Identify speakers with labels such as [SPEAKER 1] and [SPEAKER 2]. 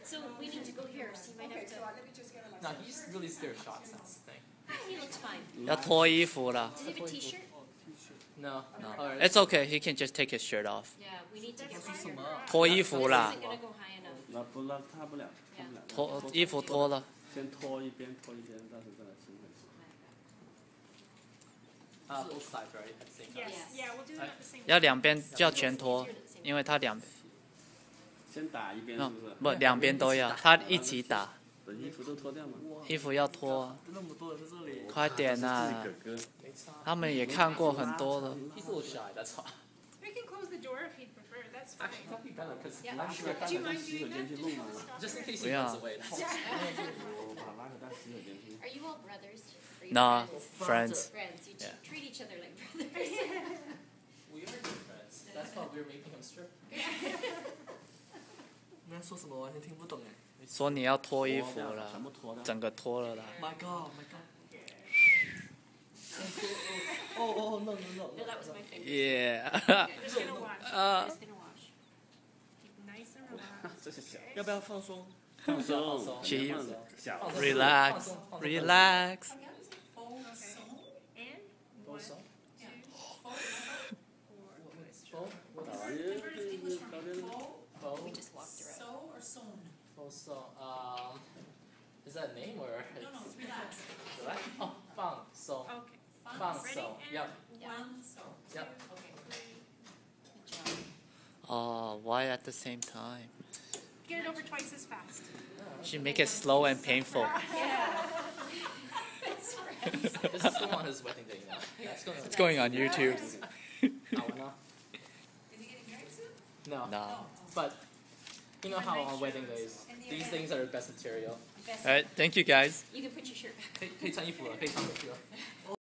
[SPEAKER 1] So we need to go here, so you might have to.
[SPEAKER 2] Let me just get on my.
[SPEAKER 3] No, he's really scared of shots. That's the thing.
[SPEAKER 1] He looks fine.
[SPEAKER 4] 要脱衣服了。
[SPEAKER 1] Does he have a T-shirt?
[SPEAKER 3] No.
[SPEAKER 4] No.
[SPEAKER 3] Alright.
[SPEAKER 4] It's okay. He can just take his shirt off.
[SPEAKER 1] Yeah, we need to get higher.
[SPEAKER 3] 什么？
[SPEAKER 4] 脱衣服
[SPEAKER 1] This
[SPEAKER 4] 啦
[SPEAKER 1] isn't，gonna go high enough.
[SPEAKER 5] 那不那他不了，他不了。
[SPEAKER 4] 脱衣服脱了。
[SPEAKER 5] 先拖一边，拖一边，到时候再来清回去。
[SPEAKER 3] Both sides, right? At the same time.
[SPEAKER 2] Yes, yeah, we'll do it at the same.
[SPEAKER 4] 要两边要全脱，因为他两
[SPEAKER 5] 先打一边是不是？
[SPEAKER 4] 不两边都要，他一起打，
[SPEAKER 5] 把衣服都脱掉嘛。
[SPEAKER 4] 衣服要脱，
[SPEAKER 3] 那么多人在这里。
[SPEAKER 4] 快点呐！
[SPEAKER 5] 哥哥，
[SPEAKER 3] 没差。
[SPEAKER 4] 他们也看过很多了。
[SPEAKER 3] He's a little shy. That's all.
[SPEAKER 2] We can close the door if he'd prefer. That's fine.
[SPEAKER 3] Actually, that'd be better because
[SPEAKER 1] Yeah.
[SPEAKER 3] last year,
[SPEAKER 2] Do you mind
[SPEAKER 5] 洗手
[SPEAKER 2] doing
[SPEAKER 5] 间去
[SPEAKER 2] that?
[SPEAKER 5] 弄嘛。
[SPEAKER 3] just in case
[SPEAKER 4] 不
[SPEAKER 3] he
[SPEAKER 4] 要
[SPEAKER 3] runs away.
[SPEAKER 5] 我把他拉回到洗手间去。
[SPEAKER 1] Are you all brothers? Or you
[SPEAKER 4] No,
[SPEAKER 1] friends?
[SPEAKER 4] friends.
[SPEAKER 1] Friends. You
[SPEAKER 4] Yeah.
[SPEAKER 1] treat each other like brothers.
[SPEAKER 3] We are good friends. That's why we're making him strip. 你在说什么？完全听不懂哎。
[SPEAKER 4] 说你要脱衣服
[SPEAKER 5] 全
[SPEAKER 4] 了，
[SPEAKER 5] 部脱掉。
[SPEAKER 4] 整个脱了啦。
[SPEAKER 3] My God, my God. Oh, no, no, no.
[SPEAKER 1] No, that was my favorite.
[SPEAKER 4] Yeah.
[SPEAKER 2] Just gonna watch.
[SPEAKER 4] Uh,
[SPEAKER 1] Just gonna watch.
[SPEAKER 2] Keep nice and relaxed.
[SPEAKER 5] 这是小。
[SPEAKER 3] 要不要放松？
[SPEAKER 5] 放松，
[SPEAKER 4] 其
[SPEAKER 5] 放松小。
[SPEAKER 4] Relax, relax.
[SPEAKER 2] Okay. And one, two, four.
[SPEAKER 5] 打完就到边了。
[SPEAKER 1] We just walked around.
[SPEAKER 6] Sew or sewn?
[SPEAKER 3] So, is that a name or?
[SPEAKER 6] No, no, it's relax.
[SPEAKER 3] Relax? Oh, 放松，
[SPEAKER 2] Okay.
[SPEAKER 3] 放
[SPEAKER 6] Ready?
[SPEAKER 3] 松。Yep.
[SPEAKER 6] One, sew.
[SPEAKER 3] Yep.
[SPEAKER 6] Okay.
[SPEAKER 1] Good job.
[SPEAKER 4] Oh, why at the same time?
[SPEAKER 2] Get it over twice as fast.
[SPEAKER 4] She make it slow and painful.
[SPEAKER 3] This is still on his wedding day now.
[SPEAKER 4] It's going on YouTube.
[SPEAKER 3] Hour now?
[SPEAKER 6] Is he getting married soon?
[SPEAKER 3] No.
[SPEAKER 4] No.
[SPEAKER 3] But you know how on wedding days, these things are the best material.
[SPEAKER 1] Best.
[SPEAKER 4] Alright, thank you guys.
[SPEAKER 1] You can put your shirt back.
[SPEAKER 3] 可以穿衣服了，可以穿回去了。